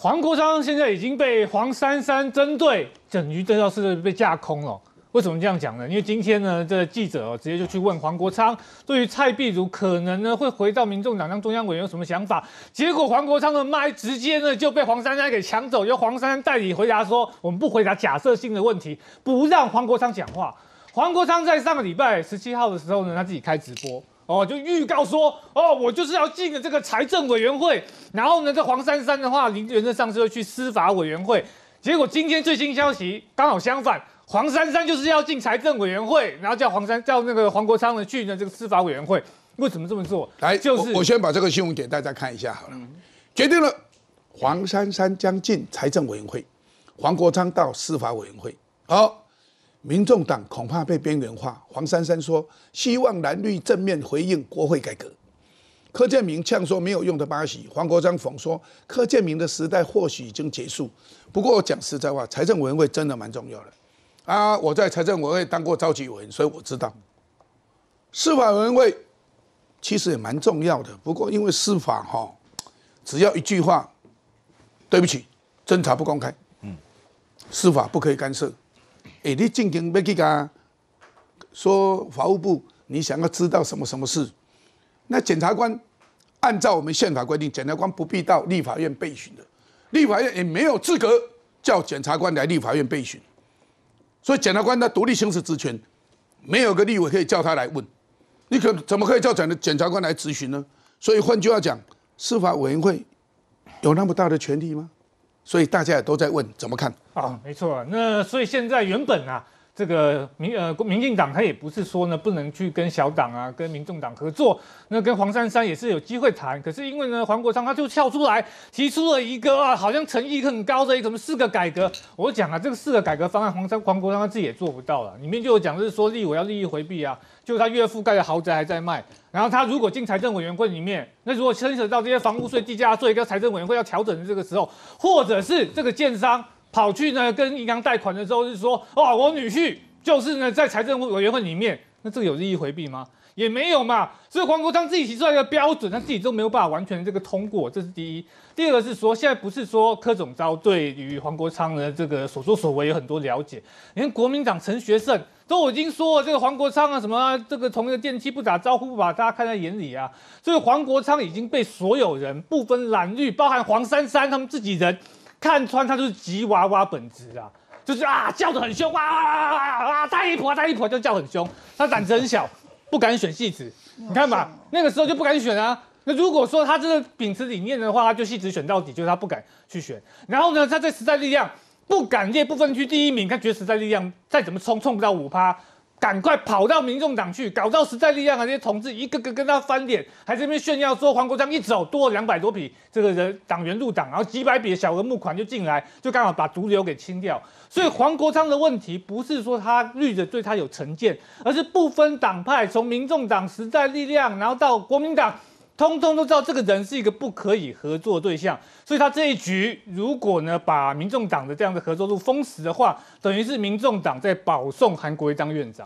黄国昌现在已经被黄珊珊针对，等于这要是被架空了。为什么这样讲呢？因为今天呢，这记者直接就去问黄国昌，对于蔡壁如可能呢会回到民众党当中央委员有什么想法？结果黄国昌的麦直接呢就被黄珊珊给抢走，由黄珊珊代理回答说，我们不回答假设性的问题，不让黄国昌讲话。黄国昌在上个礼拜17号的时候呢，他自己开直播。就预告说，我就是要进了这个财政委员会，然后呢，这黄珊珊的话，原则上是会去司法委员会。结果今天最新消息刚好相反，黄珊珊就是要进财政委员会，然后叫那个黄国昌呢去呢这个司法委员会。为什么这么做？ 来，就是我先把这个新闻给大家看一下好了。决定了，黄珊珊将进财政委员会，黄国昌到司法委员会。好。民众党恐怕被边缘化。黄珊珊说，希望蓝绿正面回应国会改革。柯建铭呛说没有用的巴西。黄国昌讽说，柯建铭的时代或许已经结束。不过我讲实在话，财政委员会真的蛮重要的啊！我在财政委员会当过召集委员，所以我知道，司法委员会其实也蛮重要的。不过因为司法只要一句话，对不起，侦查不公开，司法不可以干涉。你进行要去讲说法务部，你想要知道什么事？那检察官按照我们宪法规定，检察官不必到立法院备询的，立法院也没有资格叫检察官来立法院备询，所以检察官的独立行使职权，没有个立委可以叫他来问，你怎么可以叫检察官来质询呢？所以换句话讲，司法委员会有那么大的权力吗？所以大家也都在问怎么看没错。那所以现在原本这个民进党他也不是说呢不能去跟小党跟民众党合作，那跟黄珊珊也是有机会谈。可是因为呢黄国昌他就跳出来提出了一个好像诚意很高的什么4个改革。我讲这个4个改革方案，黄国昌他自己也做不到了。里面就有讲是说立委要利益回避就他岳父盖的豪宅还在卖，然后他如果进财政委员会里面，那如果牵扯到这些房屋税、地价税跟财政委员会要调整的这个时候，或者是这个建商跑去呢跟银行贷款的时候是说，我女婿就是呢在财政委员会里面，那这个有利益回避吗？也没有嘛。所以黄国昌自己提出来的标准，他自己都没有办法完全这个通过，这是第一。第二个是说，现在不是说柯总召对于黄国昌的这个所作所为有很多了解，连国民党陈学圣都已经说了，这个黄国昌什么这个同一个电梯不打招呼，不把大家看在眼里所以黄国昌已经被所有人不分蓝绿，包含黄珊珊他们自己人看穿，他就是吉娃娃本质就是叫得很凶大一婆就叫很凶，他胆子很小，不敢选戏子，你看吧，那个时候就不敢选那如果说他真的秉持理念的话，他就戏子选到底，就是他不敢去选。然后呢，他在时代力量不敢列不分区第1名，他觉得时代力量再怎么冲不到5%，赶快跑到民众党去，搞到时代力量这些同志一个个跟他翻脸，还在那边炫耀说黄国昌一走多了200多笔这个人党员入党，然后几百笔的小额募款就进来，就刚好把毒瘤给清掉。所以黄国昌的问题不是说他绿的对他有成见，而是不分党派，从民众党、时代力量，然后到国民党，通通都知道这个人是一个不可以合作对象。所以他这一局如果呢把民众党的这样的合作路封死的话，等于是民众党在保送韩国瑜当院长。